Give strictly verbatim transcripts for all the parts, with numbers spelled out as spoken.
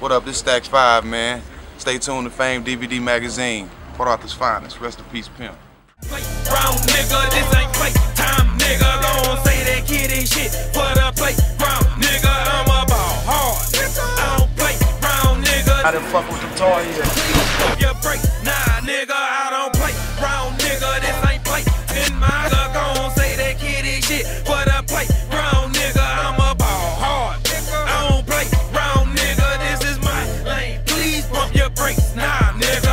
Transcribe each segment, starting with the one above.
What up, this Stacks five, man. Stay tuned to Fame D V D Magazine. Port Arthur's finest. Rest in peace, pimp. Brown nigga, this ain't play time, nigga. Gon' say that kid ain't shit for the playground, nigga. I'm a ball hard. I don't play brown, nigga. I done fuck with the toy here. If you break, nah, nigga, I don't play brown, nigga. This ain't play in my nigga. Gon' say that kid ain't shit for the playground, nigga. I'm a ball hard. I don't play brown, nigga. This is my lane. Please pump your brakes, nah, nigga.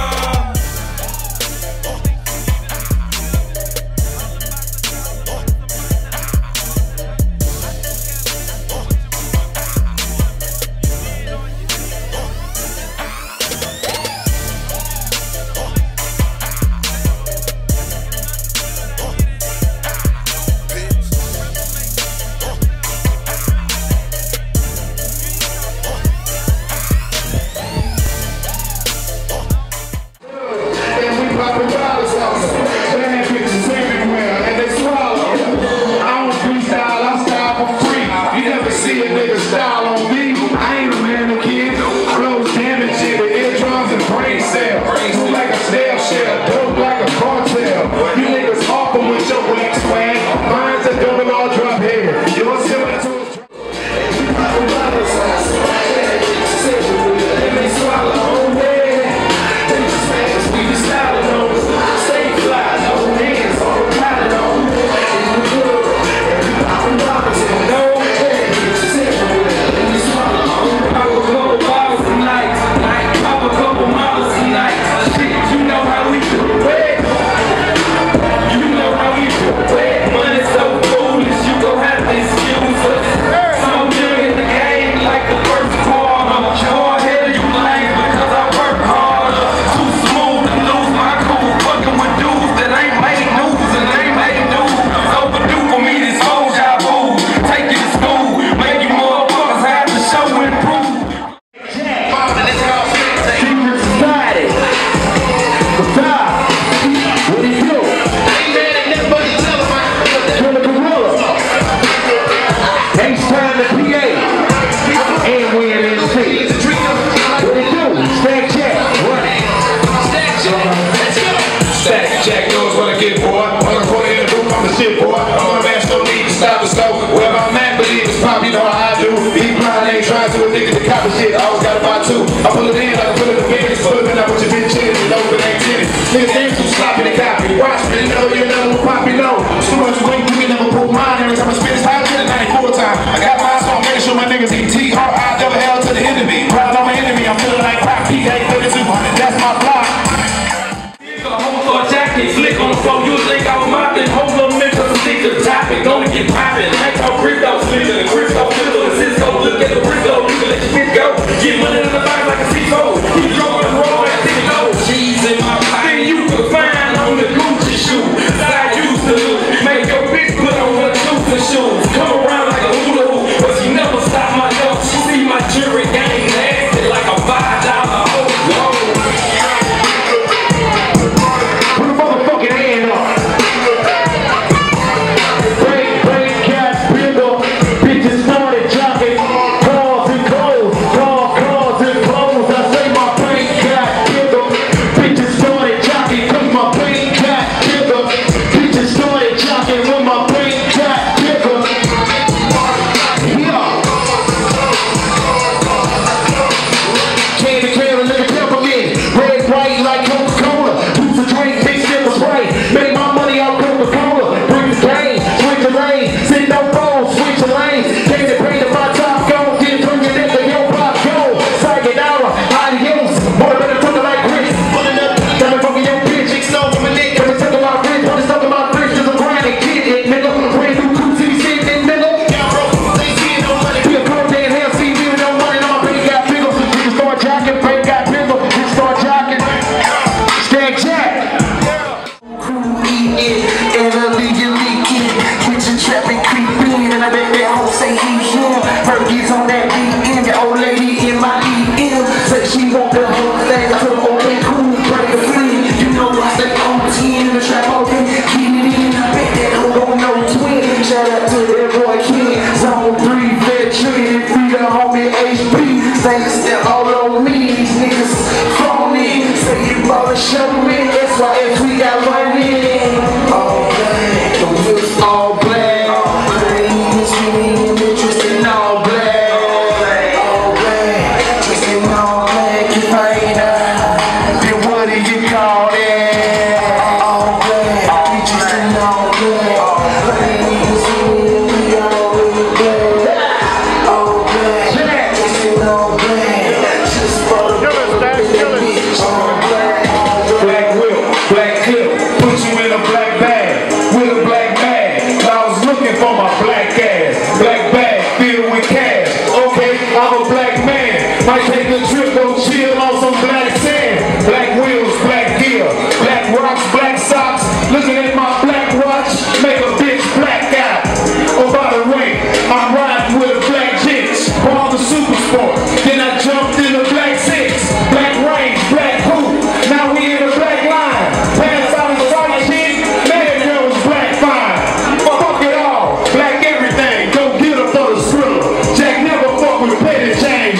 Shit, I always gotta buy two. I pull it in, I put it in the business, pull it in, I put your bitch in, you know, it ain't tennis. Niggas ain't too sloppy, they copy. Watch me, you know, you know, poppy low. So much weight, you can never pull mine. Every time I spit, it's high to the ninety-four time. I got mine, so I'm making sure my niggas eat T, R, I, double L to the enemy. Proud on my enemy, I'm feeling like crap, P, A, thirty-two hundred, that's my block. Hold for a jacket, slick on the floor, you think I was mopping. Hold up, mix up, stick to the topic, gonna get popping. Like how crypto, sleeping, the crypto, fiddle, the Cisco, look at the Briscoe, you can let your shit go. Get money in the box like a C-code. Keep throwing and rolling and think low. Cheese in my pocket. Then you can find on the Gucci shoe that I used to do. Make your bitch put on her Tuka shoes. Come around like a hula hoop, but she never stop my nose. She see my jury game nasty like a five dollar old gold. Put a motherfucking hand up. Break, break, cat, bigger. Bitches started dropping. Cars and clothes. Cars and clothes. I say my brain got bigger. Bitches started jocking cause my brain got bigger. Bitches started jocking when my brain got bigger. Yeah. Candy, candy, look at peppermint. Red, white like Coca-Cola. Use a drink, mix it with spray. Make my money out Coca-Cola. Bring the game, switch the lane. Sit no phone, switch the lanes. Take the pain of my top go. Then turn your neck to your pop go. Sayonara, adios. Boy, better talk like Chris. Pulling up, got me fucking your bitch. Extol from my neck, got me talking about Chris. Wanna talk about Chris, cause I'm grinding, kid it, nigga. Brand new two city shit, then nigga. They see no money. Be a cold day in hell, see me with no money. Now my brain got bigger. You can start jocking, brain got bigger. You can start jocking. Stack Jack. Crew eating, and illegally kid. Kitchen trapping, creeping, and I bet that hoe say he him. Fergie's on that D M, the old lady in my D M. Say she want the whole thing, I told her, okay, cool, break the friend. You know I stay on ten, the trap open, keep it in. I bet that hoe don't know twin. Shout out to that boy Ken, Zone three veteran, free the homie H P. Thanks to all of know me, these niggas phony. Say you ballin', show me. That's why if we got money. All black, the wheels all black. All black, you interest in all black. All black, interest in all black. You ain't uh, then what do you call that? All black, interest in all black. Might take a trip, go chill on some black sand. Black wheels, black gear, black rocks, black socks. Looking at my black watch, make a bitch black out. Oh, by the way, I'm riding with a black jinx on the super sport. Then I jumped in the black six, black range, black coupe. Now we in a black line. Pants out of the white chick, man, girl was black fine. Fuck it all, black everything. Go get her for the thriller. Jack never fuck with petty change.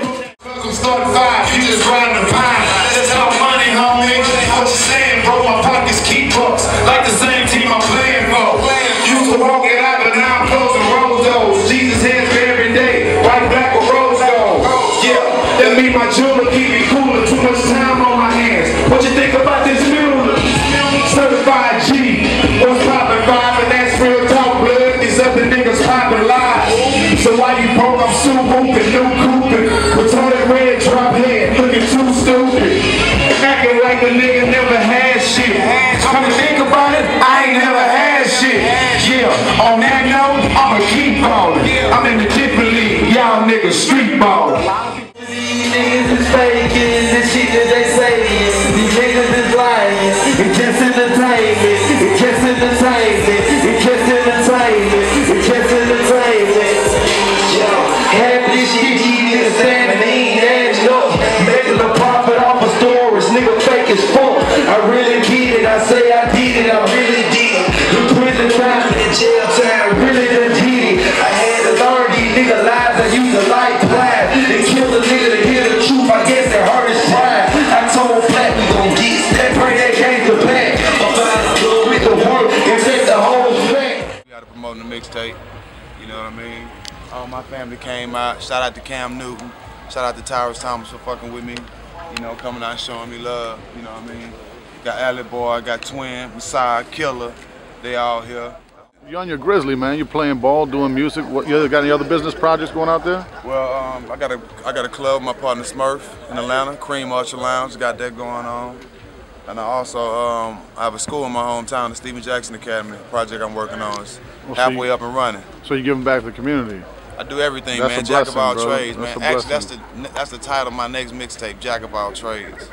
Start five, you just riding the pine. That's how money, homie. What you saying, bro? My pockets keep books like the same team I'm playing for. Used to walk it out, but now I'm closing road doors. Jesus hands me every day, white, black, or rose gold. Yeah, that mean my jeweler keep me cooler. Too much time on my hands. What you think about this Mueller? Certified G. What's poppin' five? And that's real talk, blood. These other niggas poppin' lies. So why you broke? I'm still whooping, new cooping. Retarded red drop head, looking too stupid. Acting like a nigga never had shit. Come to think about it, I ain't never had shit. Yeah, on that note, I'ma keep ballin'. I'm in the different league, y'all niggas street ballin'. These niggas is faking the shit that they saying. These niggas is lying. It's just entertainment. It's just entertainment. It's just entertainment. It's just entertainment. Yo, half this shit you niggas standing ain't adding up. Making a profit off of stories. Nigga fake as fuck. I really get it. I say I did it. I really did it. The prison time and the jail time really done did it. I had to learn these nigga lies. I used to like blind. They killed a nigga to hear the truth. I guess it hurt his pride. I told Black we gon' get that. Bring that game to back. I'm about to go with the work and take the whole back. We gotta promote the mixtape. You know what I mean? All my family came out. Shout out to Cam Newton. Shout out to Tyrus Thomas for fucking with me. You know, coming out and showing me love. You know what I mean? Got Alley Boy, got Twin, Messiah, Killer. They all here. You're on your Grizzly, man. You're playing ball, doing music. What, you got any other business projects going out there? Well, um, I got a I got a club, my partner Smurf in Atlanta, Cream Ultra Lounge, got that going on. And I also um, I have a school in my hometown, the Stephen Jackson Academy. Project I'm working on is well, halfway so you, up and running. So you're giving back to the community? I do everything, that's man. Jack of all bro. trades, that's man. Actually, that's the that's the title of my next mixtape, Jack of all trades.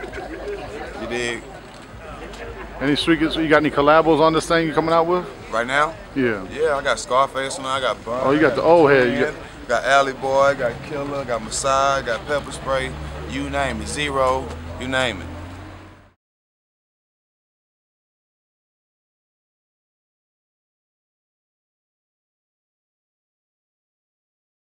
You dig? Any street? You got any collabos on this thing you coming out with? Right now? Yeah. Yeah, I got Scarface on. I got Bun. Oh, you got the old head. You got, got Alley Boy, got Killer, got Messiah, got Pepper Spray. You name it, Zero. You name it.